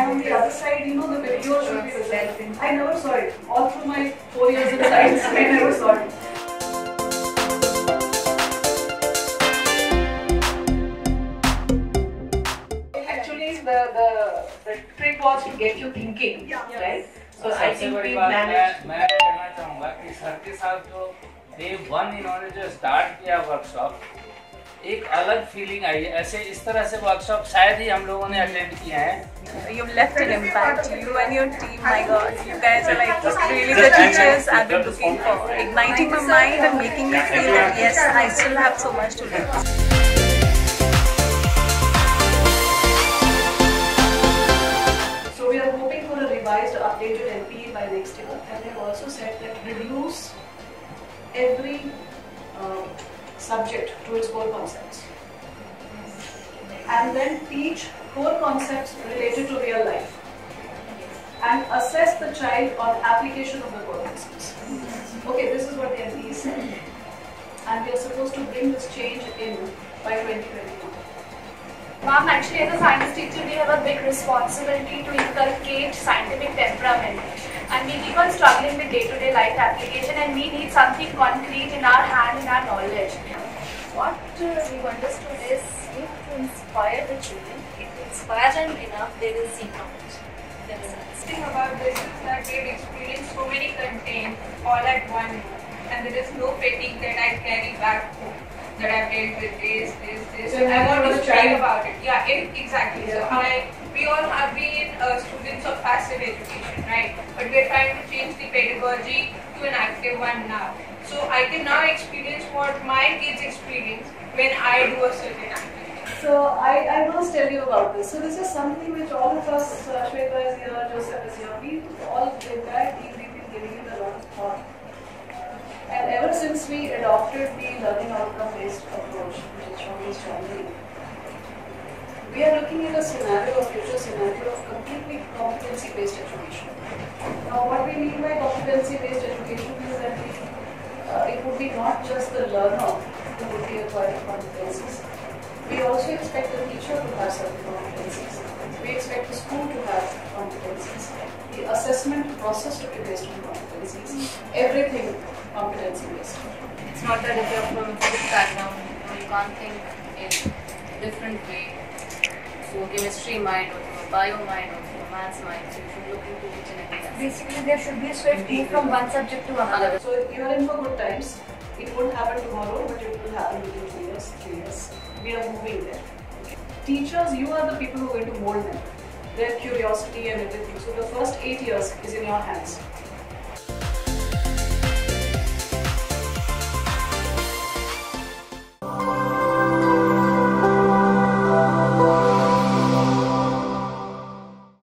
on the other side, you know, the video should be visible. I never saw it. All through my 4 years in science, I never saw it. Actually, the trick was to get you thinking, right? So I think we managed. मैं कहना चाहूँगा कि sir के साथ जो day 1 इन्होंने जो start किया workshop, एक अलग feeling आई है. ऐसे इस तरह से workshop शायद ही हम लोगों ने attend किया है. You've left an impact. You and your team, my God, you guys are like really the teachers I've been looking for, igniting my mind and making me feel that yes, I still have so much to learn. We are hoping for a revised, updated NPE by next year, and they have also said that reduce every subject to its core concepts, and then teach core concepts related to real life, and assess the child on application of the core concepts. Okay, this is what the NPE said, and we are supposed to bring this change in by 2021. Ma'am, actually as a science teacher we have a big responsibility to inculcate scientific temperament, and we keep on struggling with day-to-day life application, and we need something concrete in our hand, in our knowledge. What we've understood is if to inspire the children, if to inspire them enough, they will seek knowledge themselves. The thing about this is that we've experienced so many content all at one go, and there is no fatigue that I carry back home. That I've dealt with this. So I want to speak child. about it. Yeah, exactly. Yeah. So we all have been students of passive education, right? But we're trying to change the pedagogy to an active one now. So I can now experience what my kids experience when I do a certain activity. So I must tell you about this. So this is something which all of us, Shweta is here, Joseph is here, we all, the entire team, we've been giving it a lot of thought. And ever since we adopted the learning outcome based approach, which is from this January, we are looking at a scenario, a future scenario of completely competency based education. Now what we mean by competency based education is that it would be not just the learner who would be acquiring competencies. We also expect the teacher to have certain competencies. We expect the school to have competencies. The assessment process to be based on competencies. Everything competency based. It's not that if you're from a physics background, you can't think in a different way. So chemistry mind, or from a bio mind, or from a maths mind. So you should look into each and every aspect. Basically there should be a swift move from one subject to another. So you are in for good times. It won't happen tomorrow, but it will happen within 2 years, 3 years. We are moving there. Teachers, you are the people who are going to mold them. Their curiosity and everything. So the first 8 years is in your hands.